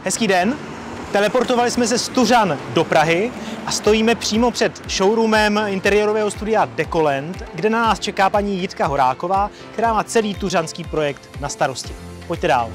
Hezký den. Teleportovali jsme se z Tuřan do Prahy a stojíme přímo před showroomem interiérového studia Decoland, kde na nás čeká paní Jitka Horáková, která má celý tuřanský projekt na starosti. Pojďte dál.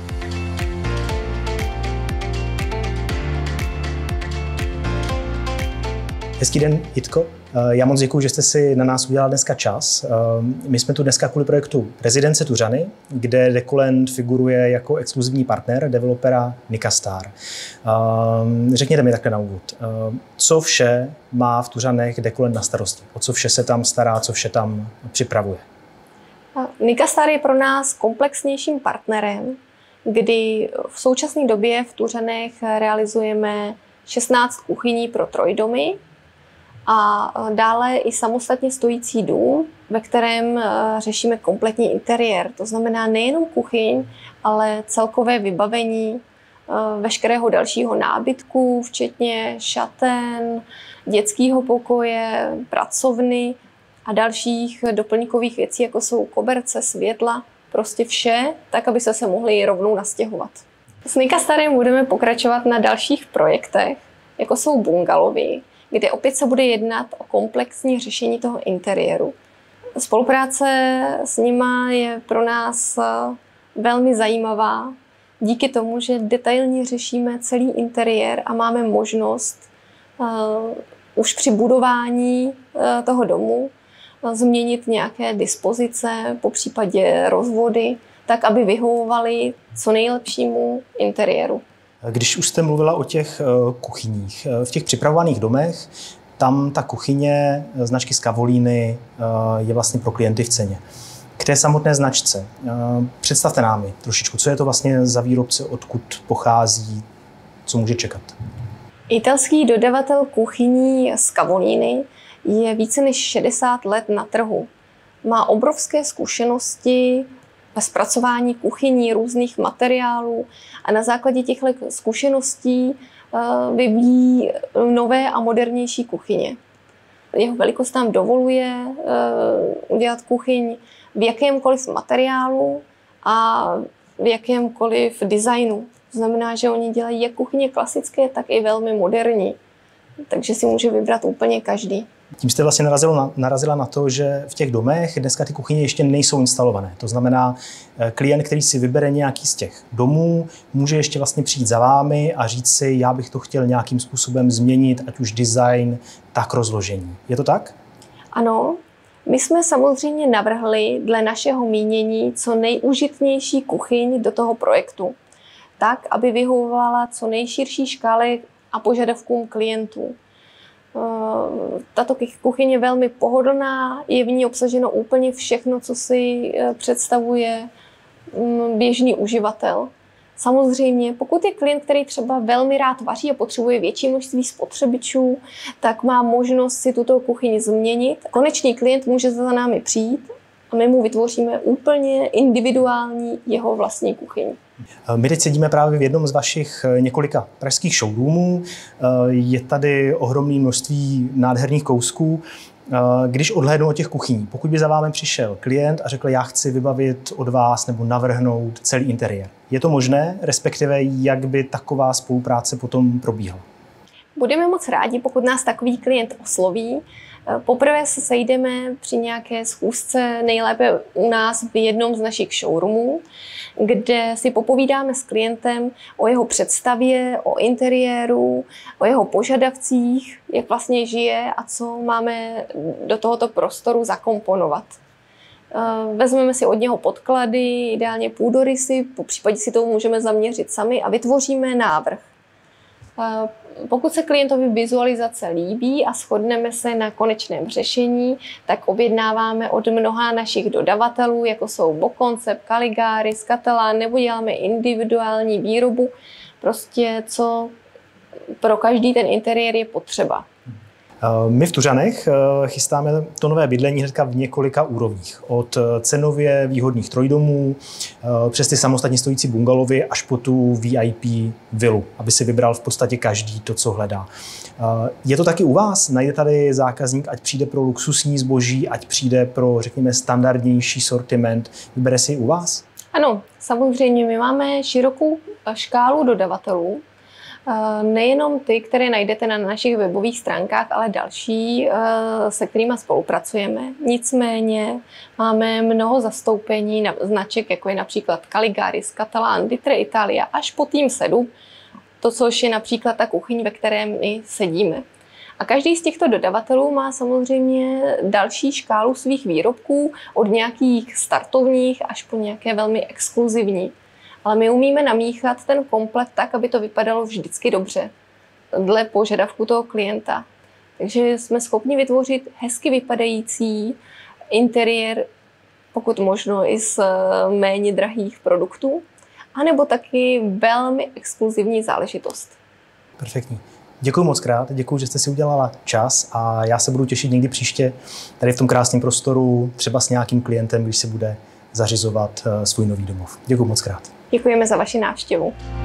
Hezký den, Jitko. Já moc děkuji, že jste si na nás udělal dneska čas. My jsme tu dneska kvůli projektu Rezidence Tuřany, kde Decoland figuruje jako exkluzivní partner developera Nikastar. Řekněte mi takhle na úvod, co vše má v Tuřanech Decoland na starosti? O co vše se tam stará, co vše tam připravuje? Nikastar je pro nás komplexnějším partnerem, kdy v současné době v Tuřanech realizujeme 16 kuchyní pro trojdomy, a dále i samostatně stojící dům, ve kterém řešíme kompletní interiér. To znamená nejenom kuchyň, ale celkové vybavení veškerého dalšího nábytku, včetně šaten, dětského pokoje, pracovny a dalších doplňkových věcí, jako jsou koberce, světla, prostě vše, tak, aby se mohli rovnou nastěhovat. S Nikastarem budeme pokračovat na dalších projektech, jako jsou bungalovy, kde opět se bude jednat o komplexní řešení toho interiéru. Spolupráce s nima je pro nás velmi zajímavá, díky tomu, že detailně řešíme celý interiér a máme možnost už při budování toho domu změnit nějaké dispozice, popřípadě rozvody, tak, aby vyhovovaly co nejlepšímu interiéru. Když už jste mluvila o těch kuchyních, v těch připravovaných domech, tam ta kuchyně značky Scavolini je vlastně pro klienty v ceně. K té samotné značce, představte nám trošičku, co je to vlastně za výrobce, odkud pochází, co může čekat? Italský dodavatel kuchyní Scavolini je více než 60 let na trhu. Má obrovské zkušenosti ve zpracování kuchyní, různých materiálů a na základě těchto zkušeností vyvíjí nové a modernější kuchyně. Jeho velikost nám dovoluje udělat kuchyň v jakémkoliv materiálu a v jakémkoliv designu. To znamená, že oni dělají jak kuchyně klasické, tak i velmi moderní. Takže si může vybrat úplně každý. Tím jste vlastně narazila na to, že v těch domech dneska ty kuchyně ještě nejsou instalované. To znamená, klient, který si vybere nějaký z těch domů, může ještě vlastně přijít za vámi a říct si, já bych to chtěl nějakým způsobem změnit, ať už design, tak rozložení. Je to tak? Ano. My jsme samozřejmě navrhli dle našeho mínění co nejúžitnější kuchyň do toho projektu. Tak, aby vyhovovala co nejširší škále a požadavkům klientů. Tato kuchyně je velmi pohodlná, je v ní obsaženo úplně všechno, co si představuje běžný uživatel. Samozřejmě, pokud je klient, který třeba velmi rád vaří a potřebuje větší množství spotřebičů, tak má možnost si tuto kuchyni změnit. Konečný klient může za námi přijít a my mu vytvoříme úplně individuální jeho vlastní kuchyň. My teď sedíme právě v jednom z vašich několika pražských showroomů. Je tady ohromné množství nádherných kousků. Když odhlédnu od těch kuchyní, pokud by za vámi přišel klient a řekl, já chci vybavit od vás nebo navrhnout celý interiér, je to možné, respektive jak by taková spolupráce potom probíhala? Budeme moc rádi, pokud nás takový klient osloví. Poprvé se sejdeme při nějaké schůzce, nejlépe u nás v jednom z našich showroomů, kde si popovídáme s klientem o jeho představě, o interiéru, o jeho požadavcích, jak vlastně žije a co máme do tohoto prostoru zakomponovat. Vezmeme si od něho podklady, ideálně půdorysy, popřípadě si to můžeme zaměřit sami a vytvoříme návrh. Pokud se klientovi vizualizace líbí a shodneme se na konečném řešení, tak objednáváme od mnoha našich dodavatelů, jako jsou Boconcept, Caligari, Scatella, nebo děláme individuální výrobu, prostě co pro každý ten interiér je potřeba. My v Tuřanech chystáme to nové bydlení hnedka v několika úrovních. Od cenově výhodných trojdomů, přes ty samostatně stojící bungalovy až po tu VIP vilu, aby si vybral v podstatě každý to, co hledá. Je to taky u vás? Najde tady zákazník, ať přijde pro luxusní zboží, ať přijde pro, řekněme, standardnější sortiment, vybere si i u vás? Ano, samozřejmě my máme širokou škálu dodavatelů. Nejenom ty, které najdete na našich webových stránkách, ale další, se kterými spolupracujeme. Nicméně máme mnoho zastoupení na značek, jako je například Caligaris, Catalan, Ditre Italia, až po Team 7, to, což je například ta kuchyň, ve které my sedíme. A každý z těchto dodavatelů má samozřejmě další škálu svých výrobků, od nějakých startovních až po nějaké velmi exkluzivní. Ale my umíme namíchat ten komplet tak, aby to vypadalo vždycky dobře, dle požadavku toho klienta. Takže jsme schopni vytvořit hezky vypadající interiér, pokud možno i z méně drahých produktů, anebo taky velmi exkluzivní záležitost. Perfektní. Děkuji moc krát, děkuji, že jste si udělala čas a já se budu těšit někdy příště tady v tom krásném prostoru, třeba s nějakým klientem, když se bude zařizovat svůj nový domov. Děkuji moc krát. Děkujeme za vaši návštěvu.